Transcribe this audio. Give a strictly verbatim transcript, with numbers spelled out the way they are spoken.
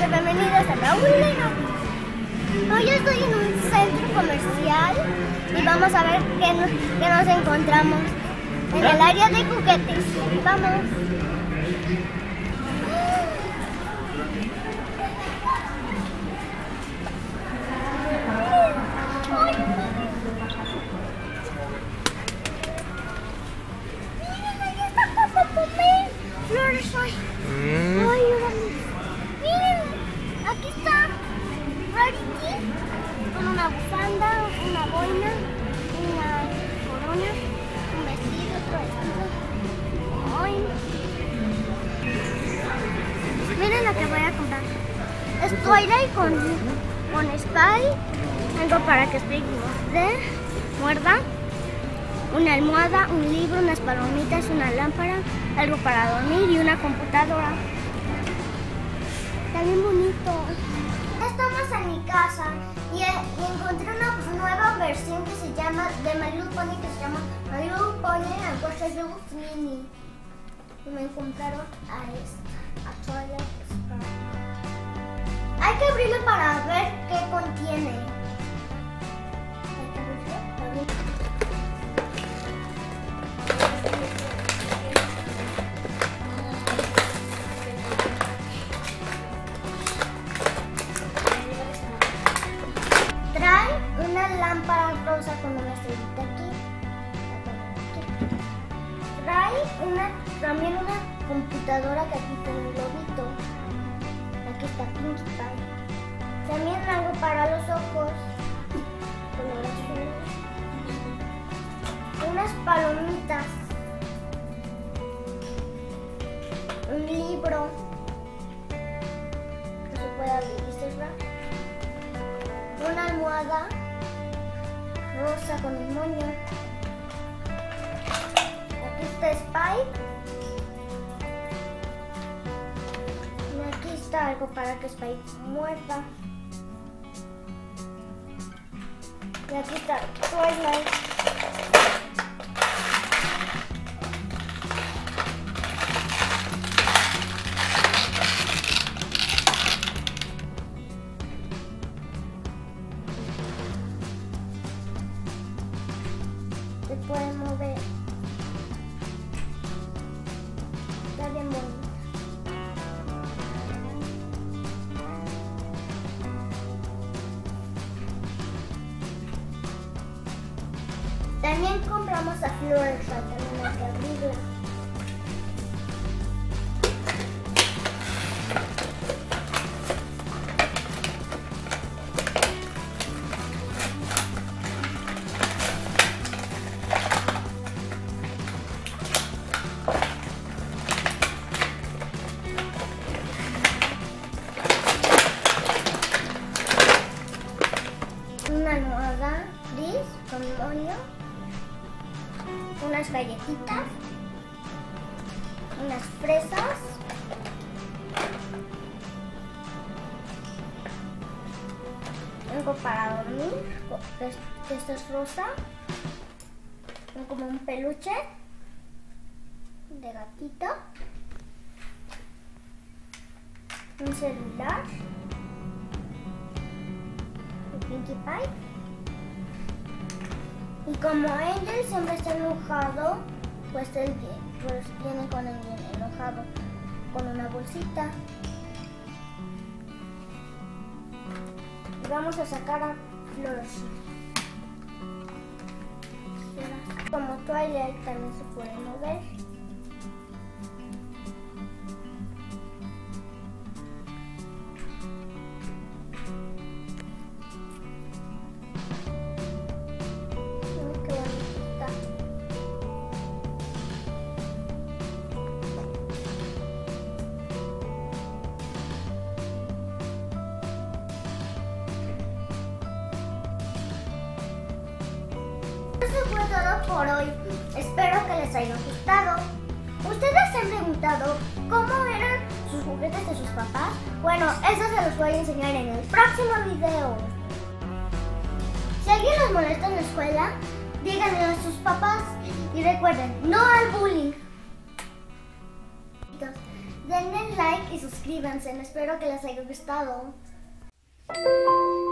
bienvenidos a Raúl Lego. Hoy estoy en un centro comercial y vamos a ver qué nos, qué nos encontramos en el área de juguetes. Vamos. Flores hoy. Mm. Ay, órale. Miren, aquí está Rarity con una bufanda, una boina, una corona, un vestido, otro vestido. Ay. Miren lo que voy a comprar. Es Twilight con, con Spy, algo para que Spy muerde, muerda. Una almohada, un libro, unas palomitas, una lámpara, algo para dormir y una computadora. Está bien bonito. Estamos en mi casa y, y encontré una nueva versión que se llama de My Little Pony, que se llama My Little Pony and Precious Little Mini. Y me compraron a esta, a Twilight Spy. Hay que abrirlo para ver qué contiene. Hay que abrirlo, abrirlo. Trae una lámpara rosa con una estrellita aquí. Trae una, también una computadora que aquí tiene un globito. Aquí está Pinkie Pie. También algo para los ojos. Color azul. Unas palomitas. Un libro. Que se puede abrir y cerrar. Una almohada rosa con un moño. Aquí está Spy. Y aquí está algo para que Spy muerda. Y aquí está Twilight. Se puede mover. Está bien bonita. También compramos a Flores, también hay que abrirla. Una almohada gris con moño, unas galletitas, unas fresas, algo para dormir, que esto es rosa, como un peluche de gatito, un celular, Pinkie Pie. Y como Angel siempre está enojado, pues él pues, viene con él bien enojado, con una bolsita. Y vamos a sacar a Flores. Como Twilight también se puede mover. Eso fue todo por hoy. Espero que les haya gustado. ¿Ustedes se han preguntado cómo eran sus juguetes de sus papás? Bueno, eso se los voy a enseñar en el próximo video. Si alguien los molesta en la escuela, díganle a sus papás y recuerden, no al bullying. denle like y suscríbanse. Espero que les haya gustado.